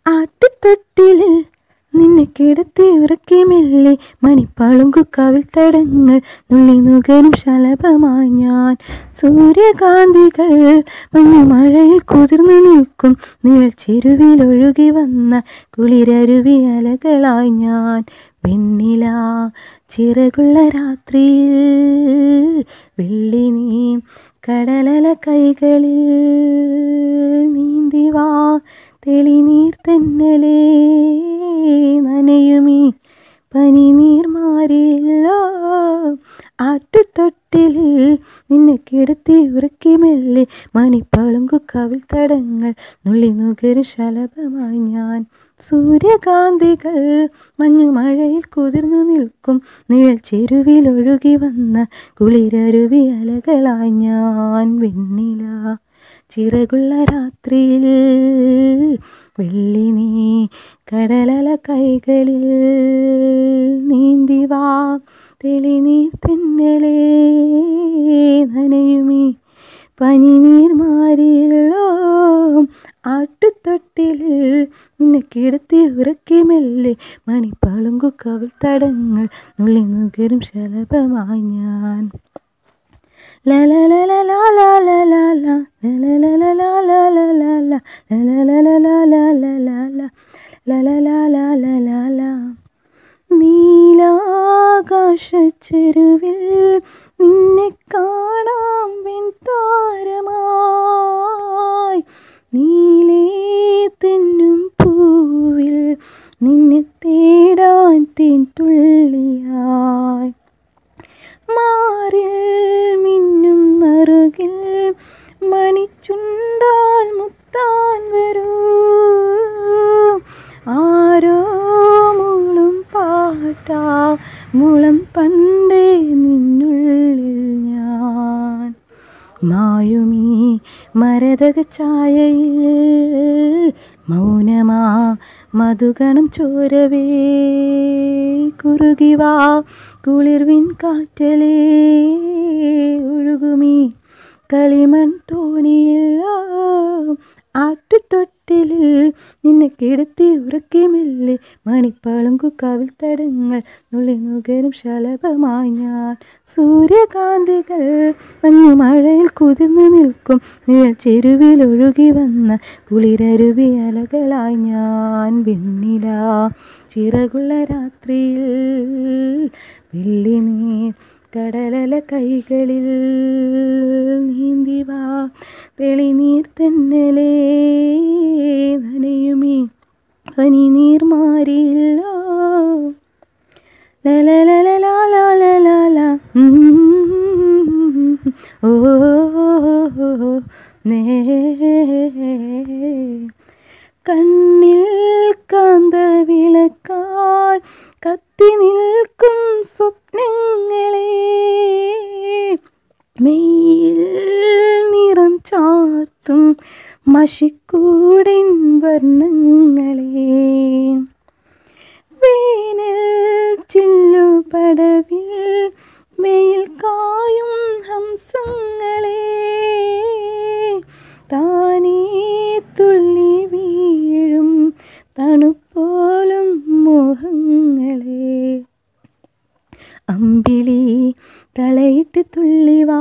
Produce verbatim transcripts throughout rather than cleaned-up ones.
ആട്ടുതൊട്ടിലിൽ നിന്നെ കിടത്തി ഉറക്കി മെല്ലെ മണിപ്പാളുങ്കുക്കാവിൽ തടങ്ങൾ നുള്ളി നുകരും ശലഭമായി ഞാൻ. സൂര്യകാന്തികൾ മഞ്ഞുമഴയിൽ കുതിർന്നു നിൽക്കും നിഴൽ ചെരുവിൽ ഒഴുകി വന്ന കുളിരരുവി അലകളായി ഞാൻ. വെണ്ണില ചിറകുള്ള രാത്രിയിൽ വെള്ളി നീ കടലല കൈകളിൽ നീന്തിവാ തെളിനീർ തെന്നലേ നനയുമീ പനിനീർ മാറിയില്ലോ. ആട്ടുതൊട്ടിലിൽ നിന്നെ കിടത്തി ഉറക്കി മെല്ലെ മണിപ്പാളുങ്കുക്കാവിൽ തടങ്ങൾ നുള്ളി നുകരും ശലഭമായി ഞാൻ. സൂര്യകാന്തികൾ മഞ്ഞുമഴയിൽ കുതിർന്നു നിൽക്കും നിഴൽ ചെരുവിൽ ഒഴുകി വന്ന കുളിരരുവി അലകളായി ഞാൻ. വെണ്ണില ചിറകുള്ള രാത്രിയിൽ വെള്ളി നീ കടലല കൈകളിൽ നീന്തിവാ തെളിനീർ തെന്നലേ നനയുമീ പനിനീർ മാറിയല്ലോ. ആട്ടുതൊട്ടിലിൽ നിന്നെ കിടത്തി ഉറക്കി മെല്ലെ മണിപ്പാളുങ്കുക്കാവിൽ തടങ്ങൾ നുള്ളി നുകരും ശലഭമായി ഞാൻ. നീലാകാശച്ചെരുവിൽ നിന്നെ കാണാം വെൺതാരമായി. നീലേ തെന്നും പൂവിൽ നിന്നെ തേടാൻ തേൻ തുള്ളിയായി. മാറിൽ മിന്നും മറുകിൽ മണിച്ചുണ്ടാൽ മുത്താൻ വരൂ. ആരോ മൂളും പാട്ടാ മുളം പണ്ടേ നിന്നുള്ളിൽ ഞാൻ. മായുമീ മരതക ഛായയിൽ മൗനമാ മധുഗണം ചോരവേ കുറുകിവാ കുളിർവിൻ കാറ്റലേ ഒഴുകുമീ കളിമൺ തോണിയില്ലോ. ആട്ടുതൊട്ടിലിൽ നിന്നെ കിടത്തി ഉറക്കി മെല്ലെ മണിപ്പാളുങ്കുക്കാവിൽ തടങ്ങൾ നുള്ളി നുകരും ശലഭമായി ഞാൻ. സൂര്യകാന്തികൾ മഞ്ഞുമഴയിൽ കുതിർന്നു നിൽക്കും നിഴൽ ചെരുവിൽ ഒഴുകി വന്ന കുളിരരുവി അലകളായി ഞാൻ. വെണ്ണില ചിറകുള്ള രാത്രിയിൽ വെള്ളി നീർ കടലല കൈകളിൽ നീന്തിവാ തെളിനീർ തെന്നലേ നനയുമീ പനിനീർ മാറിയില്ലോ. ലലലലലാലലല ഓ നേ കണ്ണിൽ കാന്തവിളക്കായി കത്തി നിൽക്കും സ്വപ്നങ്ങളെ മെയ്യിൽ നിറം ചാർത്തും മഷിക്കൂടിൻ വർണ്ണങ്ങളെ. വേനൽ ചില്ലുപടവിൽ വെയിൽ കായും ഹംസങ്ങളെ താനേ തുള്ളി വീഴും തണുപ്പോലും മോഹങ്ങളെ. അമ്പിളി തളയിട്ട് തുള്ളിവാ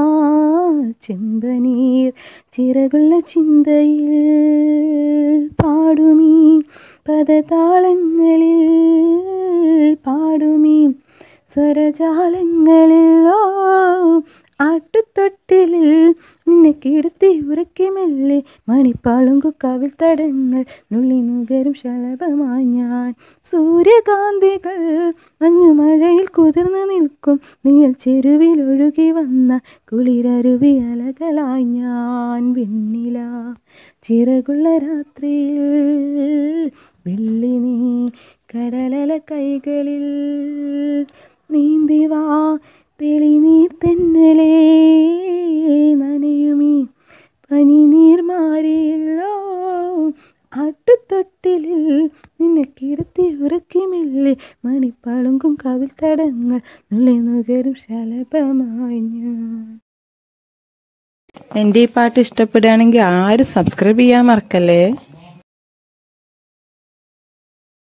ചെമ്പനീർ ചിറകുള്ള ചിന്തയിൽ പാടുമീ പദതാളങ്ങളിൽ പാടുമീ സ്വരജാലങ്ങളിലോ. ആട്ടുതൊട്ടിലിൽ നിന്നെ കിടത്തി ഉറക്കി മെല്ലെ മണിപ്പാളുങ്കുക്കാവിൽ തടങ്ങൾ നുള്ളി നുകരും ശലഭമായി ഞാൻ. സൂര്യകാന്തികൾ മഞ്ഞുമഴയിൽ കുതിർന്നു നിൽക്കും നിഴൽ ചെരുവിൽ ഒഴുകി വന്ന കുളിരരുവി അലകളായി ഞാൻ. വെണ്ണില ചിറകുള്ള രാത്രിയിൽ വെള്ളി നീ കടലല കൈകളിൽ നീന്തിവാ തെളിനീർ തെന്നലേ നനയുമീ പനിനീർ മാറിയല്ലോ. ആട്ടുതൊട്ടിലിൽ നിന്നെ കിടത്തി ഉറക്കി മെല്ലെ മണിപ്പാളുങ്കുക്കാവിൽ തടങ്ങൾ നുള്ളി നുകരും ശലഭമായി ഞാൻ. എൻ്റെ ഈ പാട്ട് ഇഷ്ടപ്പെടുകയാണെങ്കിൽ ആരും സബ്സ്ക്രൈബ് ചെയ്യാൻ മറക്കല്ലേ.